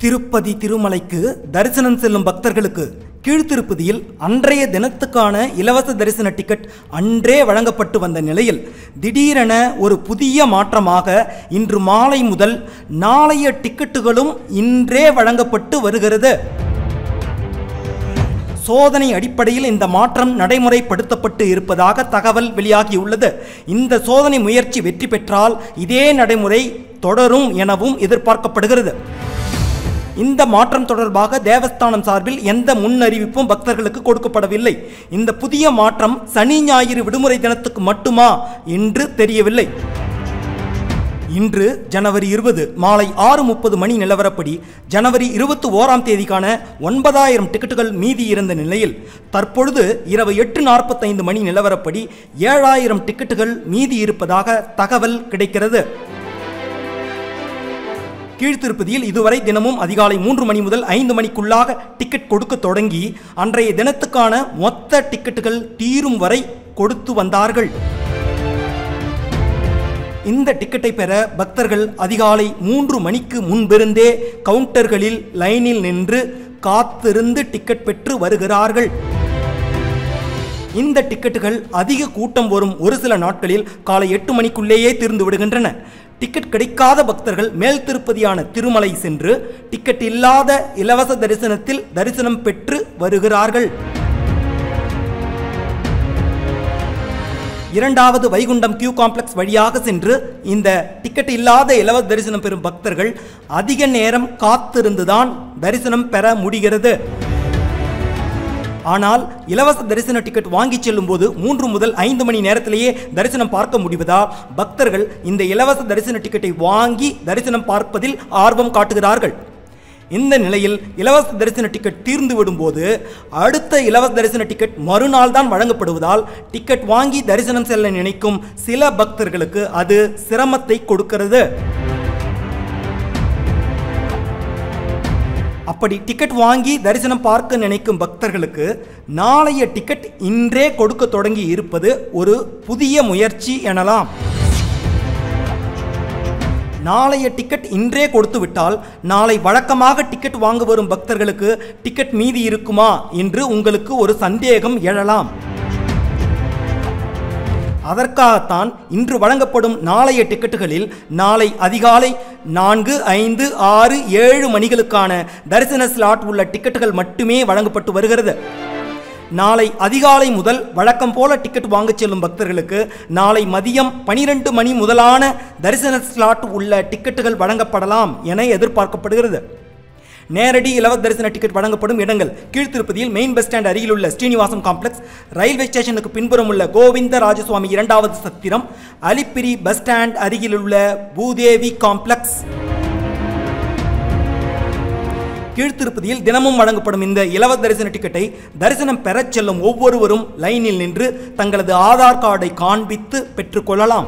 திருப்பதி திருமலைக்கு தரிசனம் செல்லும் பக்தர்களுக்கு கீழ்த்திருப்பதியில் அன்றைய தினத்துக்கான இலவச தரிசன டிக்கெட் அன்றே வழங்கப்பட்டு வந்த நிலையில் திடீரென ஒரு புதிய மாற்றமாக இன்று மாலை முதல் நாளைய டிக்கெட்டுகளும் இன்றே வழங்கப்பட்டு வருகிறது. சோதனை அடிப்படையில் இந்த மாற்றம் நடைமுறைப்படுத்தப்பட்டு இருப்பதாக தகவல் வெளியாகியுள்ளது. இந்த சோதனை முயற்சி வெற்றி பெற்றால் இதே நடைமுறை தொடரும் எனவும் எதிர்பார்க்கப்படுகிறது. இந்த மாற்றம் தொடர்பாக தேவஸ்தானம் சார்பில் எந்த முன்னறிவிப்பும் பக்தர்களுக்கு கொடுக்கப்படவில்லை. இந்த புதிய மாற்றம் சனி ஞாயிறு விடுமுறை தினத்துக்கு மட்டுமா என்று தெரியவில்லை. இன்று ஜனவரி 20 மாலை 6:30 மணி நிலவரப்படி ஜனவரி 21ஆம் தேதிக்கான 9000 டிக்கெட்டுகள் மீதி இருந்த நிலையில் தற்பொழுது இரவு 8:45 மணி நிலவரப்படி 7000 டிக்கெட்டுகள் மீதி இருப்பதாக தகவல் கிடைக்கிறது. கீழ்த்திருப்பதியில் இதுவரை தினமும் அதிகாலை 3 மணி முதல் 5 மணிக்குள்ளாக டிக்கெட் கொடுக்க தொடங்கி அன்றைய தினத்துக்கான மொத்த டிக்கெட்டுகள் தீரும் வரை கொடுத்து வந்தார்கள். இந்த டிக்கெட்டை பெற பக்தர்கள் அதிகாலை 3 மணிக்கு முன்பிருந்தே கவுண்டர்களில் லைனில் நின்று காத்திருந்து டிக்கெட் பெற்று வருகிறார்கள். இந்த டிக்கெட்டுகள் அதிக கூட்டம் வரும் ஒரு சில நாட்களில் காலை 8 மணிக்குள்ளேயே தீர்ந்து விடுகின்றன. டிக்கெட் கிடைக்காத பக்தர்கள் மேல் திருப்பதியான திருமலை சென்று டிக்கெட் இல்லாத இலவச தரிசனத்தில் தரிசனம் பெற்று வருகிறார்கள். இரண்டாவது வைகுண்டம் கியூ காம்ப்ளெக்ஸ் வழியாக சென்று இந்த டிக்கெட் இல்லாத இலவச தரிசனம் பெறும் பக்தர்கள் அதிக நேரம் காத்திருந்துதான் தரிசனம் பெற முடிகிறது. ஆனால் இலவச தரிசன டிக்கெட் வாங்கி செல்லும் போது 3 முதல் 5 மணி நேரத்திலேயே தரிசனம் பார்க்க முடிவதால் பக்தர்கள் இந்த இலவச தரிசன டிக்கெட்டை வாங்கி தரிசனம் பார்ப்பதில் ஆர்வம் காட்டுகிறார்கள். இந்த நிலையில் இலவச தரிசன டிக்கெட் தீர்ந்து விடும்போது அடுத்த இலவச தரிசன டிக்கெட் மறுநாள் தான் வழங்கப்படுவதால் டிக்கெட் வாங்கி தரிசனம் செல்ல நினைக்கும் சில பக்தர்களுக்கு அது சிரமத்தை கொடுக்கிறது. அப்படி டிக்கெட் வாங்கி தரிசனம் பார்க்க நினைக்கும் பக்தர்களுக்கு நாளைய டிக்கெட் இன்றே கொடுக்க தொடங்கி இருப்பது ஒரு புதிய முயற்சி எனலாம். நாளைய டிக்கெட் இன்றே கொடுத்து விட்டால் நாளை வழக்கமாக டிக்கெட் வாங்க வரும் பக்தர்களுக்கு டிக்கெட் மீதி இருக்குமா என்று உங்களுக்கு ஒரு சந்தேகம் எழலாம். அதற்காகத்தான் இன்று வழங்கப்படும் நாளைய டிக்கெட்டுகளில் நாளை அதிகாலை 4, 5, 6, 7 மணிகளுக்கான தரிசன ஸ்லாட் உள்ள டிக்கெட்டுகள் மட்டுமே வழங்கப்பட்டு வருகிறது. நாளை அதிகாலை முதல் வழக்கம் போல டிக்கெட் வாங்க செல்லும் பக்தர்களுக்கு நாளை மதியம் 12 மணி முதலான தரிசன ஸ்லாட் உள்ள டிக்கெட்டுகள் வழங்கப்படலாம் என எதிர்பார்க்கப்படுகிறது. நேரடி இலவச தரிசன டிக்கெட் வழங்கப்படும் இடங்கள் கீழ்த்திருப்பதியில் மெயின் பஸ் ஸ்டாண்ட் அருகில் உள்ள ஸ்ரீனிவாசம் காம்ப்ளெக்ஸ், ரயில்வே ஸ்டேஷனுக்கு பின்புறம் உள்ள கோவிந்த ராஜசுவாமி 2வது சத்திரம், அலிப்பிரி பஸ் ஸ்டாண்ட் அருகில் உள்ள பூதேவி காம்ப்ளெக்ஸ். கீழ்த்திருப்பதியில் தினமும் வழங்கப்படும் இந்த இலவச தரிசன டிக்கெட்டை தரிசனம் பெறச் செல்லும் ஒவ்வொருவரும் லைனில் நின்று தங்களது ஆதார் கார்டை காண்பித்து பெற்றுக்கொள்ளலாம்.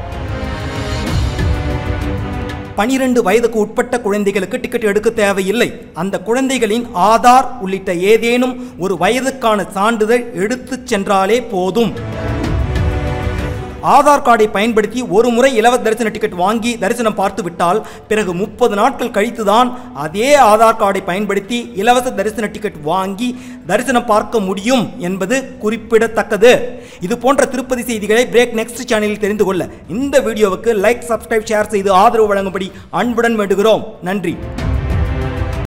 12 வயதுக்கு உட்பட்ட குழந்தைகளுக்கு டிக்கெட் எடுக்க தேவையில்லை. அந்த குழந்தைகளின் ஆதார் உள்ளிட்ட ஏதேனும் ஒரு வயதுக்கான சான்றிதழ் எடுத்துச் சென்றாலே போதும். ஆதார் கார்டை பயன்படுத்தி ஒரு முறை இலவச தரிசன டிக்கெட் வாங்கி தரிசனம் பார்த்து விட்டால் பிறகு 30 நாட்கள் கழித்துதான் அதே ஆதார் கார்டை பயன்படுத்தி இலவச தரிசன டிக்கெட் வாங்கி தரிசனம் பார்க்க முடியும் என்பது குறிப்பிடத்தக்கது. இது போன்ற திருப்பதி செய்திகளை பிரேக் நெக்ஸ்ட் சேனலில் தெரிந்து கொள்ள இந்த வீடியோவுக்கு லைக், சப்ஸ்கிரைப், ஷேர் செய்து ஆதரவு வழங்கும்படி அன்புடன் வேண்டுகிறோம். நன்றி.